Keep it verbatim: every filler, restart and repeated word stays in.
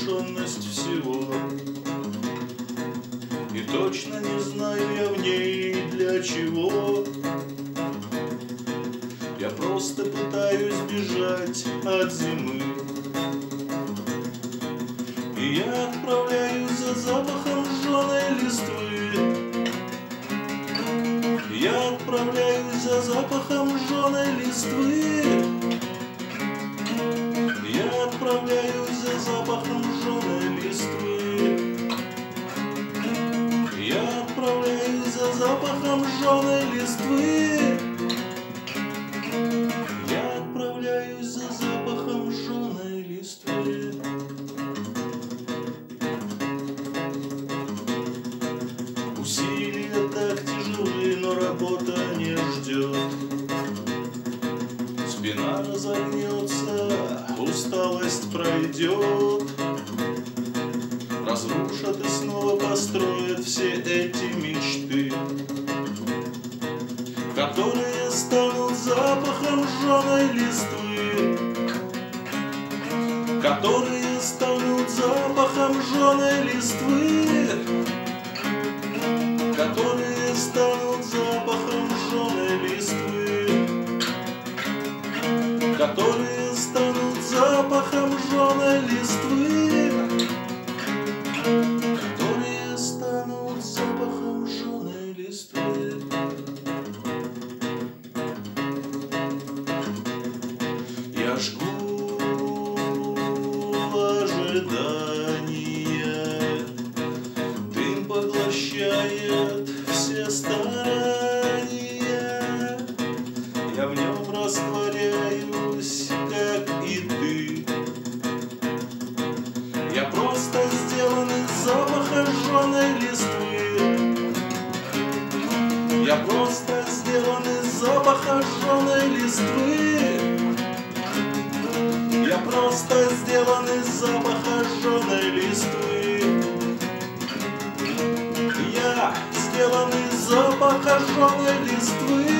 завершенность всего. И точно не знаю я в ней для чего. Я просто пытаюсь бежать от зимы. И я отправляюсь за запахом жженой листвы. Я отправляюсь за запахом жженой листвы. Я отправляюсь за запахом жженой листвы. Я отправляюсь за запахом жженой листвы. Я отправляюсь за запахом жженой листвы. Усилия так тяжелы, но работа не ждет. Спина разогнется, усталость пройдет. Разрушат и снова построят все эти мечты, которые станут запахом жженой листвы, которые станут запахом жженой листвы, которые станут запахом жженой листвы, которые станут запахом жженой листвы, которые станут запахом жженой листвы. Я жгу ожидания, дым поглощает все старания. Я в нем растворяюсь, как и ты. Я просто сделан из запаха жженой листвы. Я просто сделан из запаха жженой листвы. Я просто сделан из запаха жженой листвы. Я сделан из запаха жженой листвы.